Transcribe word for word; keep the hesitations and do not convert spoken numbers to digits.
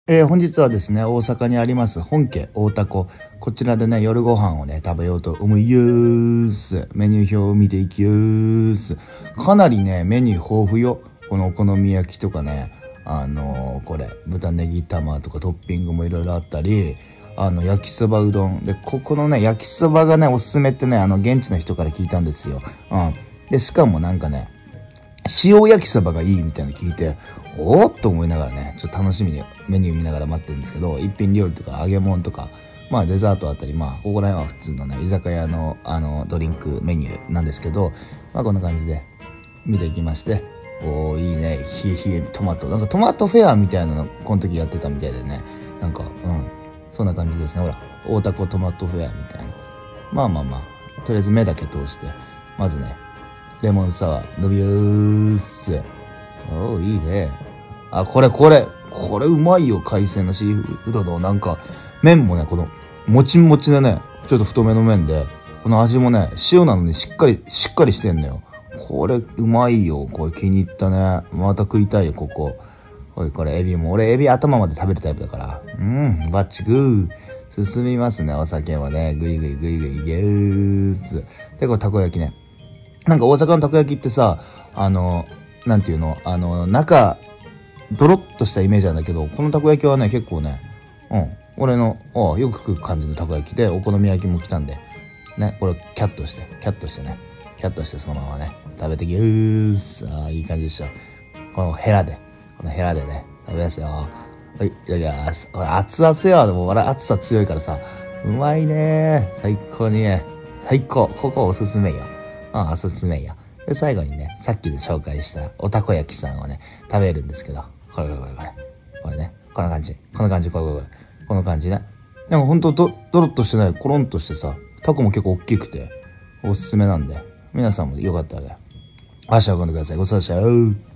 えー、本日はですね、大阪にあります本家大田湖。こちらでね、夜ご飯をね、食べようと思います。メニュー表を見ていきます。かなりね、メニュー豊富よ。このお好み焼きとかね、あのー、これ、豚ネギ玉とかトッピングもいろいろあったり、あの、焼きそばうどん。で、ここのね、焼きそばがね、おすすめってね、あの、現地の人から聞いたんですよ。うん。で、しかもなんかね、塩焼きそばがいいみたいなの聞いて、おーっと思いながらね、ちょっと楽しみにメニュー見ながら待ってるんですけど、一品料理とか揚げ物とか、まあデザートあたり、まあ、ここら辺は普通のね、居酒屋の、あの、ドリンクメニューなんですけど、まあこんな感じで見ていきまして、おー、いいね、冷え冷えトマト。なんかトマトフェアみたいなの、この時やってたみたいでね、なんか、うん、そんな感じですね。ほら、大田湖トマトフェアみたいな。まあまあまあ、とりあえず目だけ通して、まずね、レモンサワー、飲みよーす。おー、いいね。あ、これこれ。これうまいよ、海鮮のシーフードの。なんか、麺もね、この、もちもちでね、ちょっと太めの麺で、この味もね、塩なのにしっかり、しっかりしてんのよ。これ、うまいよ。これ気に入ったね。また食いたいよ、ここ。おい、これエビも。俺、エビ頭まで食べるタイプだから。うん、バッチグー。進みますね、お酒はね。ぐいぐいぐいぐい、ゲーッ。で、これたこ焼きね。なんか大阪のたこ焼きってさ、あの、なんていうの、あの、中、ドロッとしたイメージなんだけど、このたこ焼きはね、結構ね、うん、俺の、ああ、よく食う感じのたこ焼きで、お好み焼きも来たんで、ね、これキャッとして、キャッとしてね、キャッとしてそのままね、食べてきーす。ああ、いい感じでしょ。このヘラで、このヘラでね、食べますよ。はい、いただきます。これ熱々よ。でも俺熱さ強いからさ、うまいね。最高にね、最高。ここおすすめよ。ああ、おすすめよ。で、最後にね、さっきで紹介したおたこ焼きさんをね、食べるんですけど、これこれこれこれ。これね、こんな感じ。こんな感じ、これこれこれ。この感じね。でもほんとド、ドロッとしてない、コロンとしてさ、タコも結構大きくて、おすすめなんで、皆さんもよかったらね、足を運んでください。ごちそうさまでした。